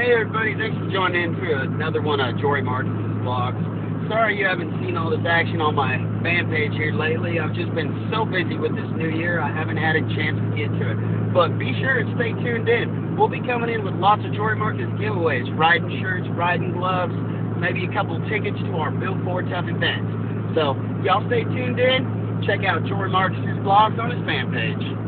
Hey everybody, thanks for joining in for another one of Jory Markiss' vlogs. Sorry you haven't seen all this action on my fan page here lately. I've just been so busy with this new year, I haven't had a chance to get to it. But be sure to stay tuned in. We'll be coming in with lots of Jory Markiss giveaways, riding shirts, riding gloves, maybe a couple tickets to our Built for Tough events. So, y'all stay tuned in. Check out Jory Markiss' vlogs on his fan page.